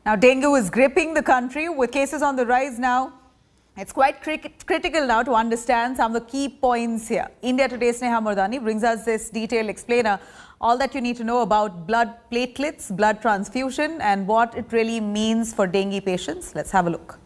Now, dengue is gripping the country with cases on the rise now. It's quite critical now to understand some of the key points here. India Today's Sneha Murdani brings us this detailed explainer, all that you need to know about blood platelets, blood transfusion, and what it really means for dengue patients. Let's have a look.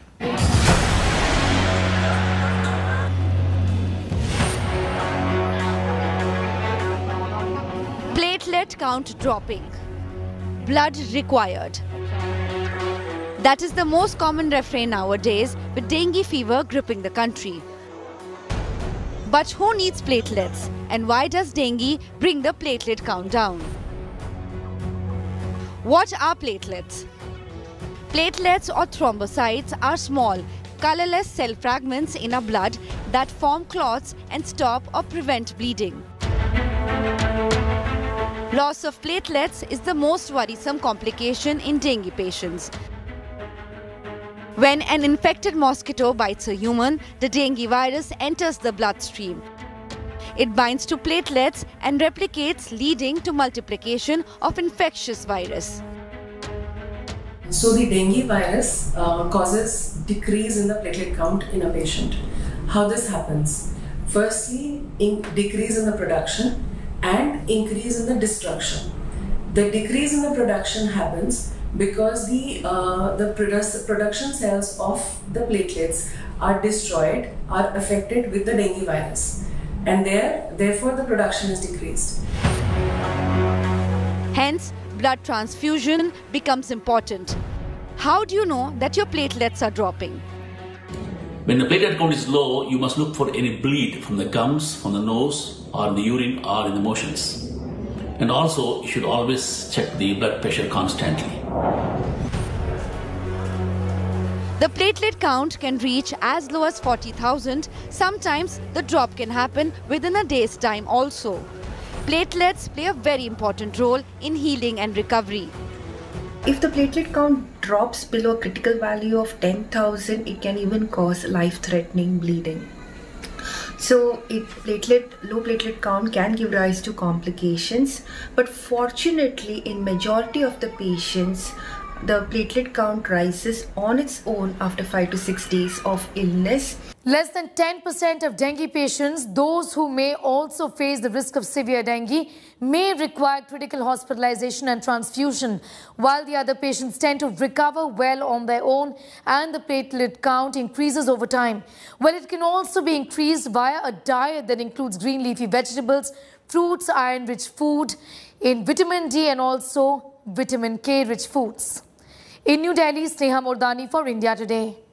Platelet count dropping. Blood required. That is the most common refrain nowadays with dengue fever gripping the country. But who needs platelets, and why does dengue bring the platelet count down? What are platelets? Platelets or thrombocytes are small, colorless cell fragments in our blood that form clots and stop or prevent bleeding. Loss of platelets is the most worrisome complication in dengue patients. When an infected mosquito bites a human, the dengue virus enters the bloodstream. It binds to platelets and replicates, leading to multiplication of infectious virus. So the dengue virus causes decrease in the platelet count in a patient. How this happens? Firstly, decrease in the production and increase in the destruction. The decrease in the production happens because the production cells of the platelets are destroyed, are affected with the dengue virus, and therefore the production is decreased. Hence, blood transfusion becomes important. How do you know that your platelets are dropping? When the platelet count is low, you must look for any bleed from the gums, from the nose, or in the urine, or in the motions. And also, you should always check the blood pressure constantly. The platelet count can reach as low as 40,000. Sometimes the drop can happen within a day's time also. Platelets play a very important role in healing and recovery. If the platelet count drops below a critical value of 10,000, it can even cause life-threatening bleeding. So, low platelet count can give rise to complications, but fortunately in majority of the patients, the platelet count rises on its own after 5 to 6 days of illness. Less than 10% of dengue patients, those who may also face the risk of severe dengue, may require critical hospitalization and transfusion, while the other patients tend to recover well on their own and the platelet count increases over time. Well, it can also be increased via a diet that includes green leafy vegetables, fruits, iron-rich food, in vitamin D and also vitamin K-rich foods. In New Delhi, Sneha Murdani for India Today.